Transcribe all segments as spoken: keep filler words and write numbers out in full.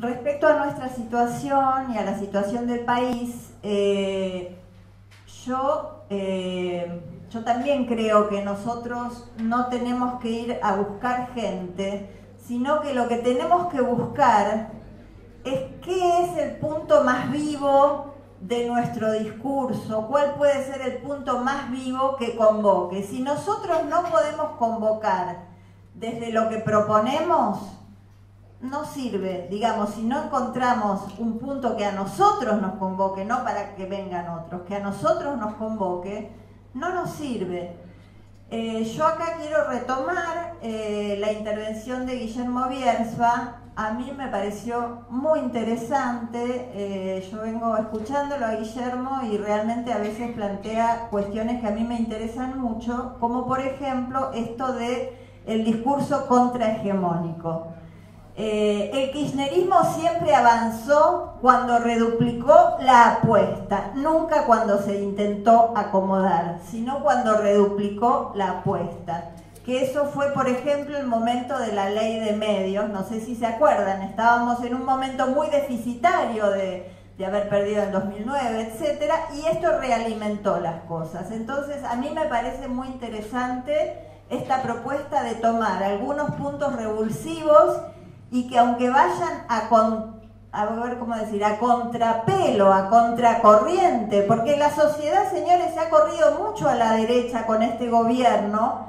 respecto a nuestra situación y a la situación del país, eh, yo, eh, yo también creo que nosotros no tenemos que ir a buscar gente, sino que lo que tenemos que buscar es qué es el punto más vivo de nuestro discurso, cuál puede ser el punto más vivo que convoque. Si nosotros no podemos convocar desde lo que proponemos, no sirve, digamos, si no encontramos un punto que a nosotros nos convoque, no para que vengan otros, que a nosotros nos convoque, no nos sirve. Eh, yo acá quiero retomar eh, la intervención de Guillermo Biersma. A mí me pareció muy interesante, eh, yo vengo escuchándolo a Guillermo y realmente a veces plantea cuestiones que a mí me interesan mucho, como por ejemplo esto de el discurso contrahegemónico. Eh, el kirchnerismo siempre avanzó cuando reduplicó la apuesta, nunca cuando se intentó acomodar, sino cuando reduplicó la apuesta. Que eso fue, por ejemplo, el momento de la ley de medios, no sé si se acuerdan, estábamos en un momento muy deficitario de, de haber perdido en dos mil nueve, etcétera, y esto realimentó las cosas. Entonces, a mí me parece muy interesante esta propuesta de tomar algunos puntos revulsivos y que aunque vayan a, con, a ver cómo decir, a contrapelo, a contracorriente, porque la sociedad, señores, se ha corrido mucho a la derecha con este gobierno,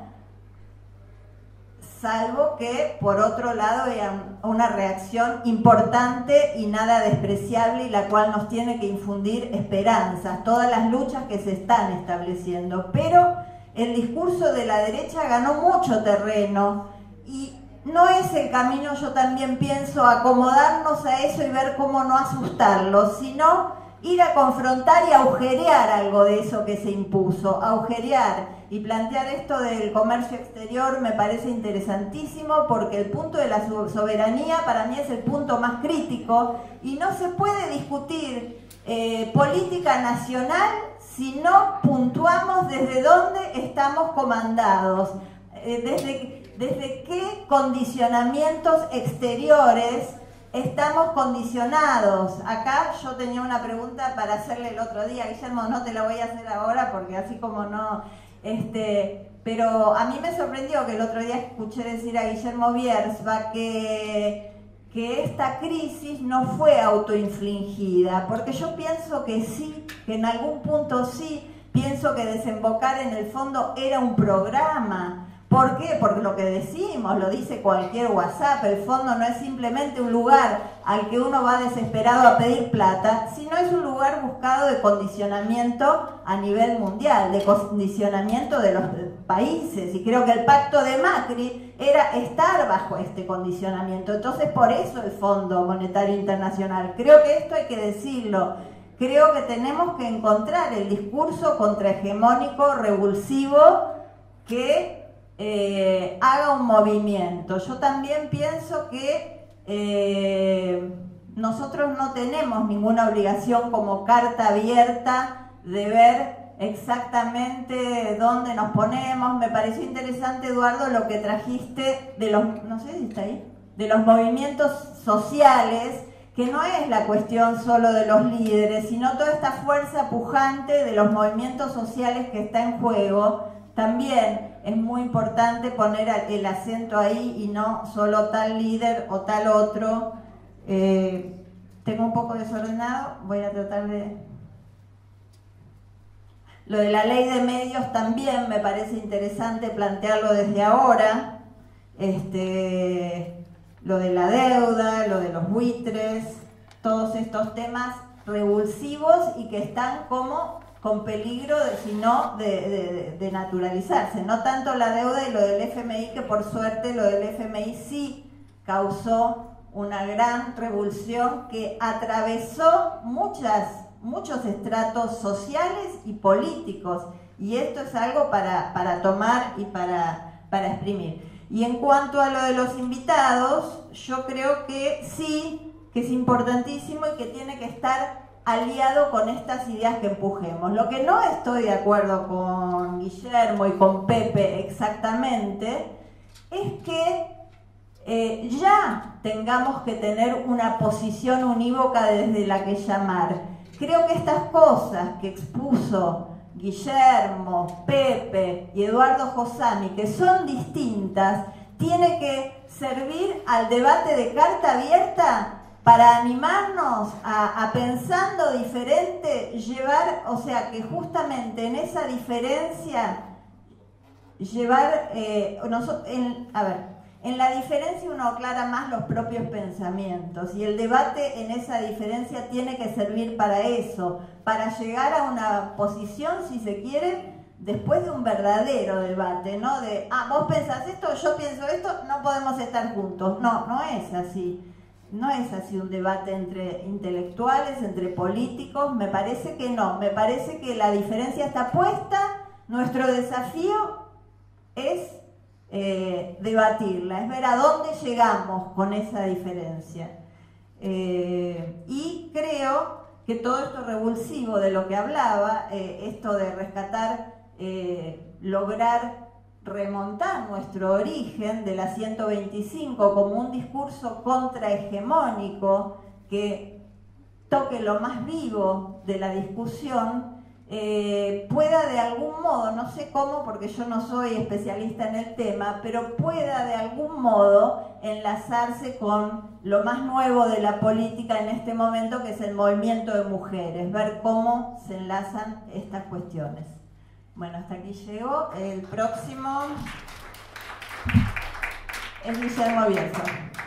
salvo que por otro lado hay una reacción importante y nada despreciable y la cual nos tiene que infundir esperanzas, todas las luchas que se están estableciendo, pero el discurso de la derecha ganó mucho terreno y no es el camino, yo también pienso, acomodarnos a eso y ver cómo no asustarlos, sino ir a confrontar y agujerear algo de eso que se impuso, agujerear y plantear esto del comercio exterior me parece interesantísimo porque el punto de la soberanía para mí es el punto más crítico y no se puede discutir eh, política nacional si no puntuamos desde dónde estamos comandados, eh, desde... ¿Desde qué condicionamientos exteriores estamos condicionados? Acá yo tenía una pregunta para hacerle el otro día, Guillermo, no te la voy a hacer ahora porque así como no... este Pero a mí me sorprendió que el otro día escuché decir a Guillermo Biersma que, que esta crisis no fue autoinfligida, porque yo pienso que sí, que en algún punto sí, pienso que desembocar en el fondo era un programa. ¿Por qué? Porque lo que decimos, lo dice cualquier WhatsApp, el fondo no es simplemente un lugar al que uno va desesperado a pedir plata, sino es un lugar buscado de condicionamiento a nivel mundial, de condicionamiento de los países, y creo que el pacto de Macri era estar bajo este condicionamiento, entonces por eso el Fondo Monetario Internacional, creo que esto hay que decirlo, creo que tenemos que encontrar el discurso contrahegemónico, revulsivo, que Eh, haga un movimiento. Yo también pienso que eh, nosotros no tenemos ninguna obligación como carta abierta de ver exactamente dónde nos ponemos. Me pareció interesante, Eduardo, lo que trajiste de los, no sé si está ahí, de los movimientos sociales, que no es la cuestión solo de los líderes, sino toda esta fuerza pujante de los movimientos sociales que está en juego. También es muy importante poner el acento ahí y no solo tal líder o tal otro. Eh, tengo un poco desordenado, voy a tratar de... Lo de la ley de medios también me parece interesante plantearlo desde ahora. Este, lo de la deuda, lo de los buitres, todos estos temas revulsivos y que están como... con peligro, de, sino de, de, de naturalizarse. No tanto la deuda y lo del F M I, que por suerte lo del F M I sí causó una gran revulsión que atravesó muchas, muchos estratos sociales y políticos. Y esto es algo para, para tomar y para, para exprimir. Y en cuanto a lo de los invitados, yo creo que sí, que es importantísimo y que tiene que estar aliado con estas ideas que empujemos. Lo que no estoy de acuerdo con Guillermo y con Pepe exactamente es que eh, ya tengamos que tener una posición unívoca desde la que llamar. Creo que estas cosas que expuso Guillermo, Pepe y Eduardo Josami, que son distintas, tiene que servir al debate de carta abierta para animarnos a, a pensando diferente, llevar, o sea, que justamente en esa diferencia, llevar, eh, nosotros, en, a ver, en la diferencia uno aclara más los propios pensamientos y el debate en esa diferencia tiene que servir para eso, para llegar a una posición, si se quiere, después de un verdadero debate, ¿no? De, ah, vos pensás esto, yo pienso esto, no podemos estar juntos. No, no es así. No es así un debate entre intelectuales, entre políticos. Me parece que no. Me parece que la diferencia está puesta. Nuestro desafío es eh, debatirla, es ver a dónde llegamos con esa diferencia. Eh, y creo que todo esto revulsivo de lo que hablaba, eh, esto de rescatar, eh, lograr remontar nuestro origen de la ciento veinticinco como un discurso contrahegemónico que toque lo más vivo de la discusión, eh, pueda de algún modo, no sé cómo porque yo no soy especialista en el tema, pero pueda de algún modo enlazarse con lo más nuevo de la política en este momento, que es el movimiento de mujeres, ver cómo se enlazan estas cuestiones. Bueno, hasta aquí llegó. El próximo es Guillermo Bierzo.